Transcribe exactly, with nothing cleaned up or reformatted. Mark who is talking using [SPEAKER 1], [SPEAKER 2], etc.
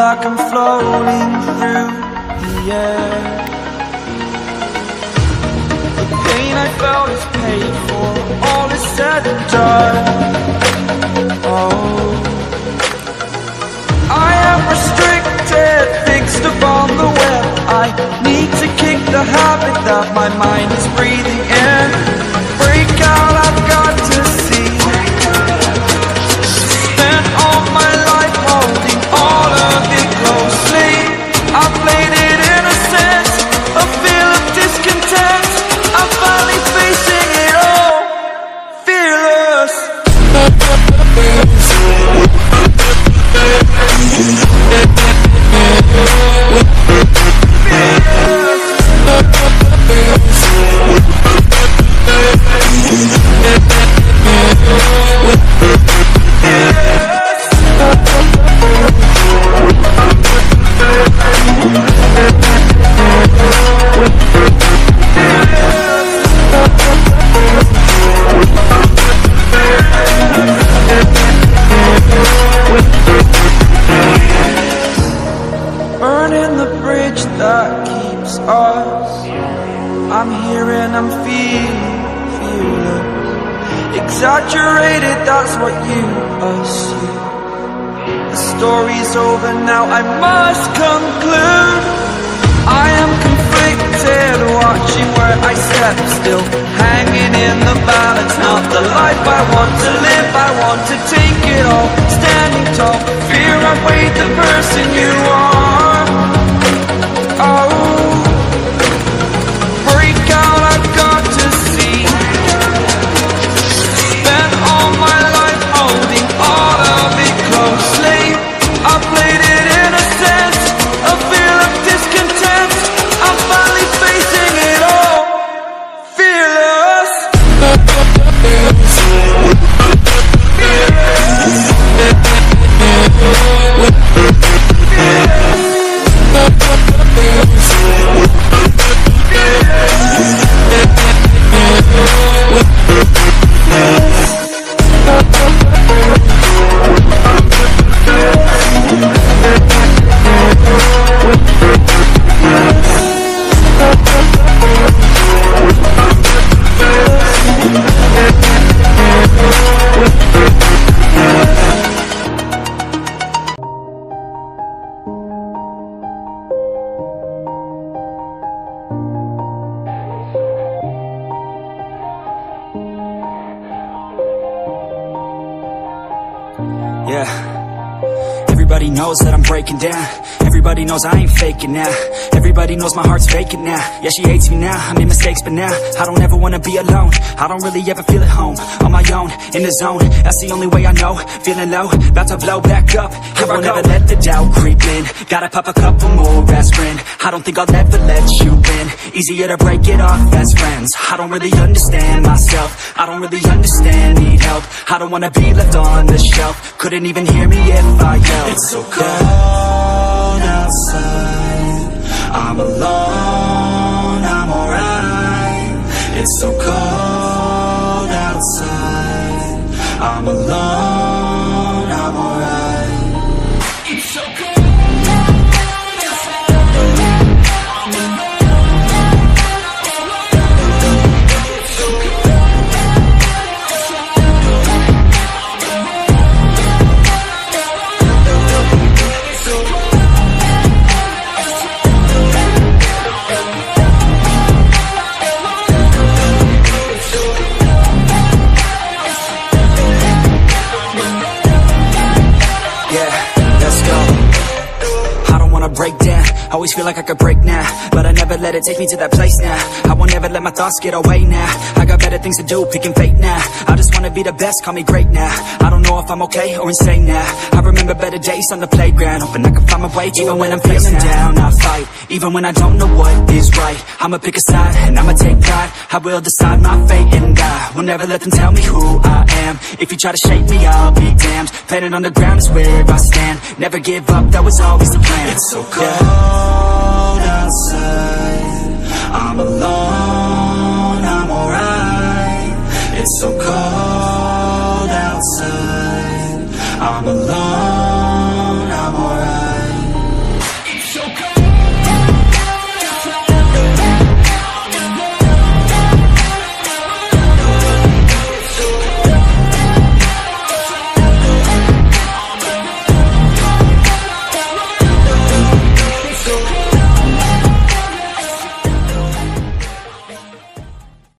[SPEAKER 1] like I'm floating through the air. The pain I felt is paid for, all is said and done. Oh, I am restricted, fixed upon the web. I need to kick the habit that my mind is breathing in. Break out, I've got to see. Spent all my life holding all of it closely. I played it innocent, a feel of discontent. I'm finally facing it all, fearless. Burning the bridge that keeps us. I'm here and I'm feeling fearless. Exaggerated, that's what you assume. The story's over now, I must conclude. I am conflicted, watching where I step still, hanging in the balance. Not the life I want to live, I want to take it all. Standing tall, fear I've weighed the person you are. Oh, break out, I've got to see. Spent all my life holding all of it closely. I played it innocent, a feel of discontent. I'm finally facing it all, fearless.
[SPEAKER 2] Yeah, everybody knows that I'm breaking down. Everybody knows I ain't faking now. Everybody knows my heart's vacant now. Yeah, she hates me now, I made mistakes but now I don't ever wanna be alone. I don't really ever feel at home. On my own, in the zone, that's the only way I know. Feeling low, about to blow back up. I won't ever let the doubt creep in. Gotta pop a couple more aspirin. I don't think I'll ever let you in. Easier to break it off as friends. I don't really understand myself, I don't really understand, need help. I don't wanna be left on the shelf. Couldn't even hear me if I yelled.
[SPEAKER 3] It's so cold outside, I'm alone, I'm alright. It's so cold outside, I'm alone, I'm alright. It's so cold.
[SPEAKER 2] Break down, always feel like I could break now, but I never let it take me to that place now. I won't ever let my thoughts get away now. I got better things to do, picking fate now. I just wanna be the best, call me great now. I don't know if I'm okay or insane now. I remember better days on the playground, hoping I can find my way even when I'm feeling down. I fight, even when I don't know what is right. I'ma pick a side, and I'ma take pride. I will decide my fate and I will never let them tell me who I am. If you try to shape me, I'll be damned. Planet on the ground is where I stand. Never give up, that was always the plan.
[SPEAKER 3] It's so cold outside, I'm alone, I'm alright. It's so cold outside, I'm alone.